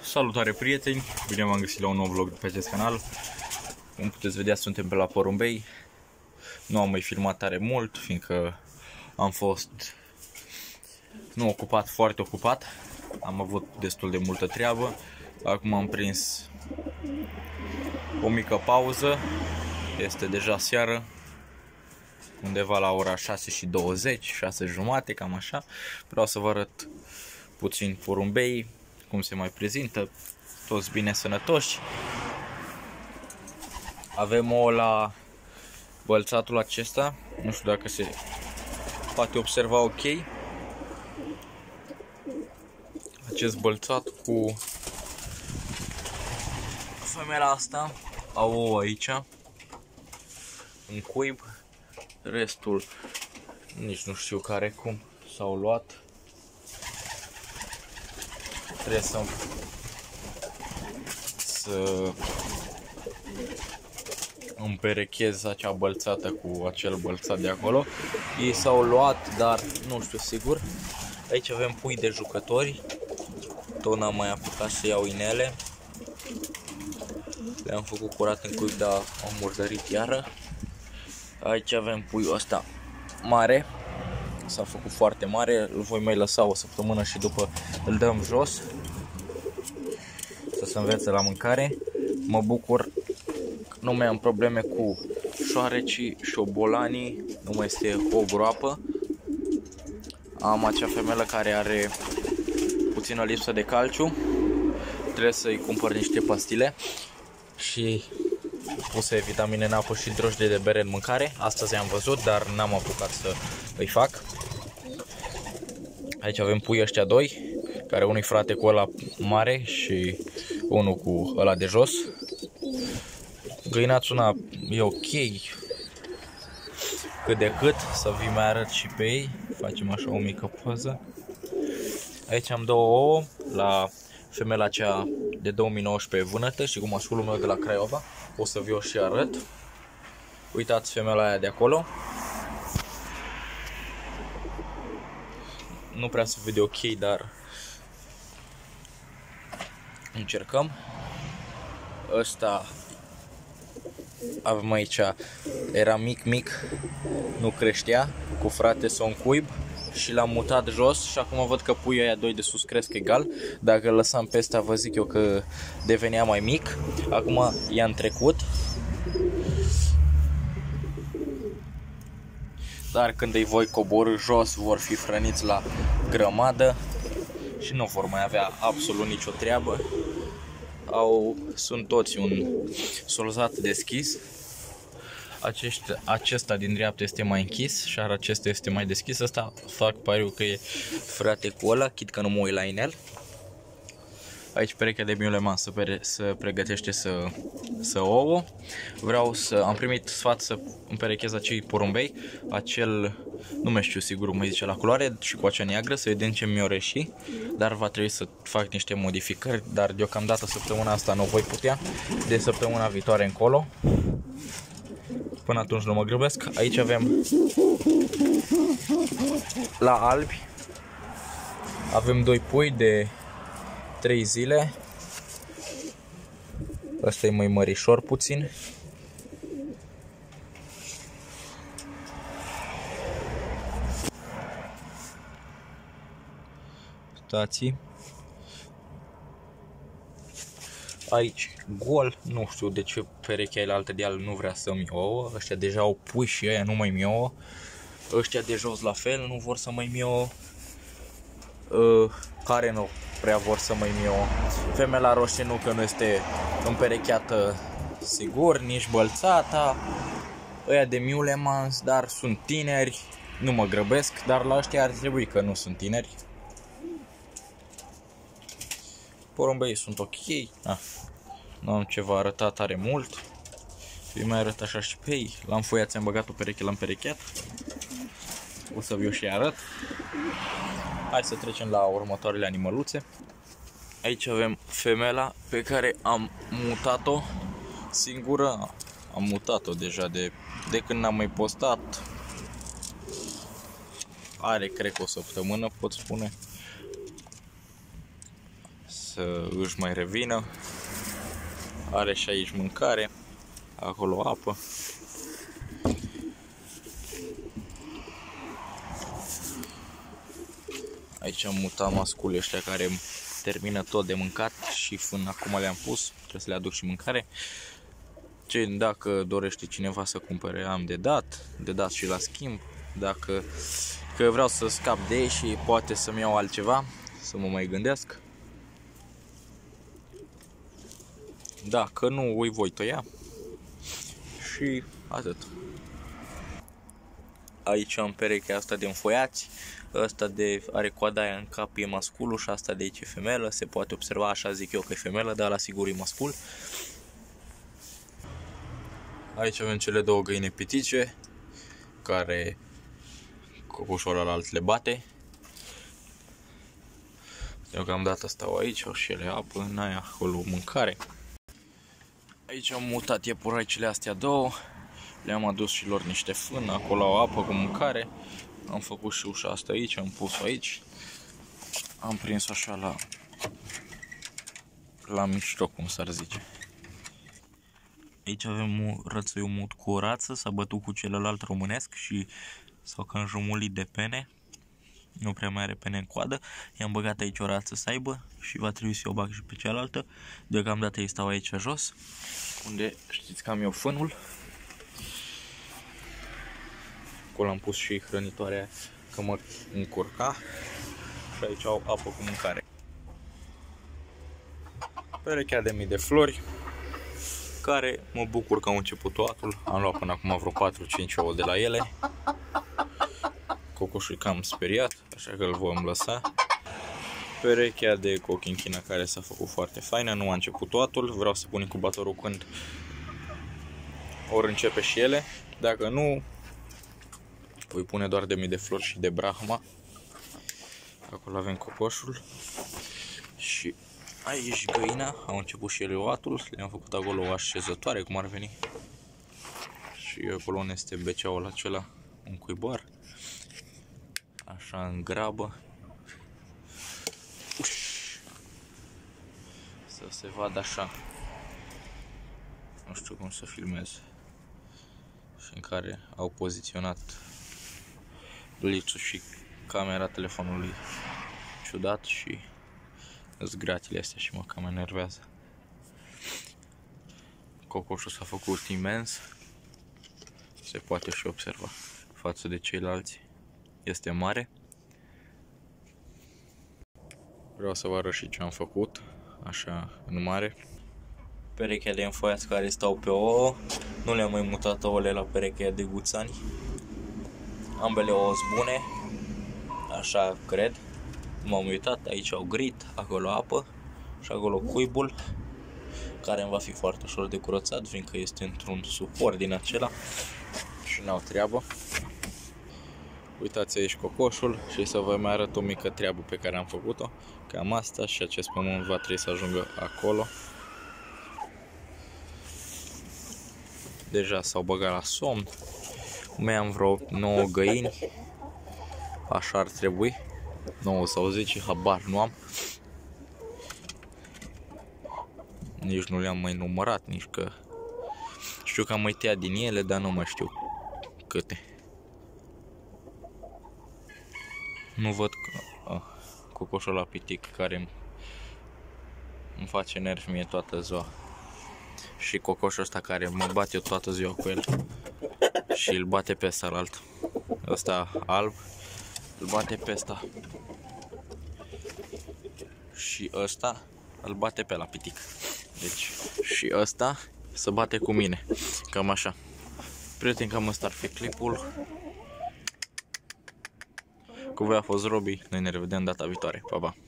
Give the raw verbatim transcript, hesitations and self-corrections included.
Salutare prieteni, bine v-am găsit la un nou vlog pe acest canal. Cum puteți vedea, suntem pe la Porumbei. Nu am mai filmat tare mult, fiindcă am fost nu ocupat, foarte ocupat. Am avut destul de multă treabă. Acum am prins o mică pauză. Este deja seară, undeva la ora șase și douăzeci, șase jumate, cam așa. Vreau să vă arăt puțin Porumbei, cum se mai prezintă, toți bine sănătoși. Avem o la bălțatul acesta, nu știu dacă se poate observa ok. Acest bălțat cu femeia asta au ouă aici, un cuib, restul nici nu știu care cum s-au luat. Trebuie să, să împerechez acea bălțată cu acel bălțat de acolo. Ei s-au luat, dar nu știu sigur. Aici avem pui de jucători. Tot n-am mai apucat să iau inele. Le-am făcut curat în cuib, dar am murdărit iară. Aici avem puiul ăsta mare. S-a făcut foarte mare, îl voi mai lăsa o săptămână și după îl dăm jos să se învețe la mâncare. Mă bucur că nu mai am probleme cu șoarecii, șobolanii, nu mai este o groapă. Am acea femelă care are puțină lipsă de calciu, trebuie să-i cumpăr niște pastile și puse vitamine în apă și drojdie de bere în mâncare. Astăzi am văzut, dar n-am apucat să îi fac. Aici avem pui ăștia doi, care unul frate cu ăla mare și unul cu ăla de jos. Găinațuna e ok, cât de cât, să vi mai arăt și pe ei. Facem așa o mică poză. Aici am două ouă la femeia cea de două mii nouăsprezece vânătă și cu masculul meu de la Craiova. O să vi-o și arăt. Uitați femeia aia de acolo. Nu prea se vede ok, dar încercăm. Ăsta avem aici, era mic, mic, nu creștea, cu frate sau un cuib și l-am mutat jos și acum văd că puii aia doi de sus cresc egal. Dacă îl lăsam pe ăsta, vă zic eu că devenea mai mic. Acum i-am trecut. Dar când îi voi coborî jos, vor fi hrăniți la grămadă și nu vor mai avea absolut nicio treabă. Au, sunt toți un solzat deschis. Acești, acesta din dreapta este mai închis și acesta este mai deschis. Asta fac pariu că e frate cu ăla, chit că nu mă uit la inel. Aici perechea de Miuleman se, pere, se pregătește să, să ouă. Vreau să, am primit sfat să împerechez acei porumbei, acel, nu mai știu sigur cum îi zice la culoare, și cu acea neagră, să vedem ce mi-o reși. Dar va trebui să fac niște modificări, dar deocamdată săptămâna asta nu voi putea. De săptămâna viitoare încolo. Până atunci nu mă grăbesc. Aici avem la albi, avem doi pui de trei zile. Ăsta e mai mărișor puțin. Uitați. Aici gol, nu știu de ce perechea la altă de al nu vrea să-mi ouă. Ăștia deja au pui și ăia nu mai mi-ouă. Ăștia de jos la fel nu vor să mai mi-ouă. Uh, care nu prea vor să mai mi-ouă. Femeia roșie nu, că nu este împerecheată sigur, nici bălțata. Ăia de Miulemans, dar sunt tineri, nu mă grăbesc, dar la ăștia ar trebui, că nu sunt tineri. Porumbei sunt ok. Ah, nu am ceva arătat tare mult. Îi mai arăt așa și pe ei. L-am foiat, ți-am băgat o pereche, l-am perecheat. O să vi-o și arăt. Hai să trecem la următoarele animăluțe. Aici avem femela pe care am mutat-o singură. Am mutat-o deja de, de când n-am mai postat. Are, cred că o săptămână, pot spune. să își mai revină. Are și aici mâncare, acolo apă. Aici am mutat masculii ăștia care termină tot de mâncat și până acum le-am pus, trebuie să le aduc și mâncare. Ce, dacă dorește cineva să cumpere, am de dat, de dat și la schimb. Dacă că vreau să scap de ei și poate să-mi iau altceva, să mă mai gândesc. Dacă nu, îi voi tăia. Și atât. Aici am perechea asta de înfoiați. Asta de are coada aia în cap e masculul și asta de aici e femelă. Se poate observa, așa zic eu, că e femelă, dar la sigur e mascul. Aici avem cele două găini pitice care cocoșul ălalt le bate. Deocamdată stau aici, au și ele apă, în aia acolo mâncare. Aici am mutat iepuraicele astea două. Le-am adus și lor niște fân, acolo au apă cu mâncare. Am făcut și ușa asta aici, am pus-o aici. Am prins așa la la mijloc, cum s-ar zice. Aici avem rățoiul mut cu o rață, s-a bătut cu celălalt românesc și s-au cam jumulit de pene. Nu prea mai are pene în coadă. I-am băgat aici o rață să aibă și va trebui să o bag și pe cealaltă. Deocamdată ei stau aici jos, unde știți că am eu fânul. Acolo am pus și hrănitoarea că mă încurca. Și aici au apă cu mâncare. Perechea de mii de flori, care mă bucur că au început toatul. Am luat până acum vreo patru cinci ouă de la ele. Cocoșul e cam speriat, așa că îl vom lăsa. Perechea de cochinchina care s-a făcut foarte faină, nu a început toatul. Vreau să pun incubatorul când ori începe și ele. Dacă nu, voi pune doar de mii de flori și de Brahma. Acolo avem cocoșul. Și aici găina, au început și ele oatul. Le-am făcut acolo o așezătoare, cum ar veni. Și acolo unde este beceaul acela, un cuibar. Așa în grabă. Uș. Să se vadă așa. Nu știu cum să filmez. Și în care au poziționat lițul și camera telefonului ciudat și zgratile astea și mă cam enervează. Cocoșul s-a făcut imens. Se poate și observa față de ceilalți. Este mare. Vreau să vă arăt și ce am făcut, așa în mare. Perechea de înfoiați care stau pe ouă. Nu le-am mai mutat ouăle la perechea de guțani. Ambele ouă sunt bune, așa cred. M-am uitat, aici au grit, acolo apă și acolo cuibul, care îmi va fi foarte ușor de curățat, fiindcă este într-un suport din acela și n-au treabă. Uitați aici cocoșul și să vă mai arăt o mică treabă pe care am făcut-o. Cam asta, și acest pământ va trebui să ajungă acolo. Deja s-au băgat la somn. Mai am vreo nouă găini. Așa ar trebui. nouă sau zece, habar nu am. Nici nu le-am mai numărat, nici că... Știu că am mai tăiat din ele, dar nu mai știu câte. Nu văd că... Ah, cocoșul la pitic care îmi face nervi mie toată ziua. Și cocoșul ăsta care mă bate eu toată ziua cu el. Și îl bate pe ăsta alt. Ăsta alb îl bate pe ăsta. Și ăsta îl bate pe la pitic. Deci și ăsta se bate cu mine. Cam așa. Prieteni, cam ăsta ar fi clipul. Cu voi a fost Robi. Noi ne revedem data viitoare. Pa, pa!